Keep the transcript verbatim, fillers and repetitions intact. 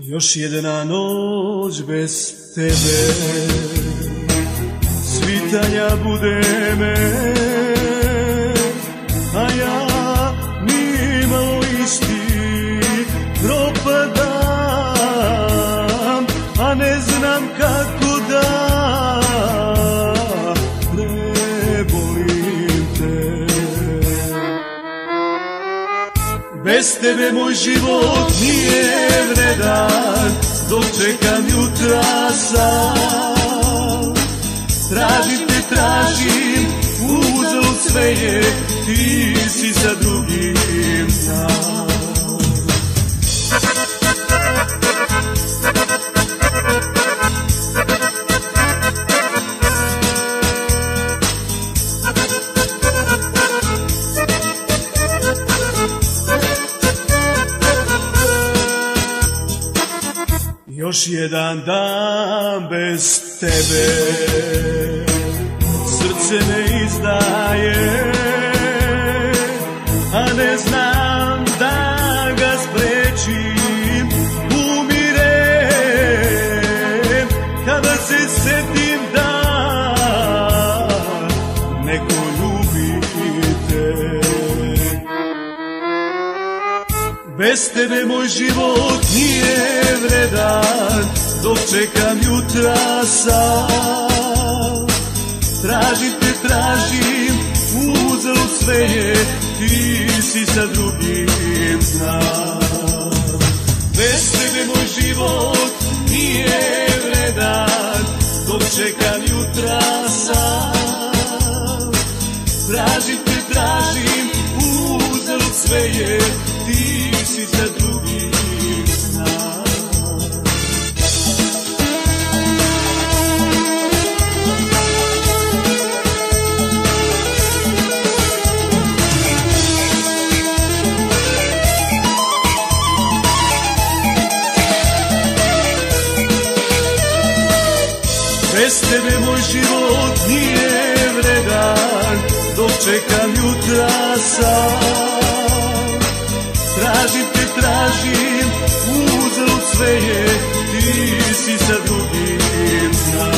Još jedna noć bez tebe, svitanja bude me, a ja nimalo isti propadam, a ne znam kako da prebolim te. Bez tebe moj život nije vredan, dok čekam jutra sam. Tražim te, tražim, uzalud sve je, ti si sa drugim sam. Još jedan dan bez tebe, srce me izdaje, a ne znam da ga sprečim. Umirem kada se setim da neko ljubite. Bez tebe moj život nije vredan, dok čekam jutra sam. Tražim te, tražim, uzalud sve je, ti si sa drugim znam. Bez tebe moj život nije vredan, dok čekam jutra sam. Tražim te, tražim, uzalud sve je, ti si sa drugim znam. Bez tebe moj život nije vredan, dok čekam jutra sam. Tražim te, tražim, uzalud sve je, ti si sa drugim znam.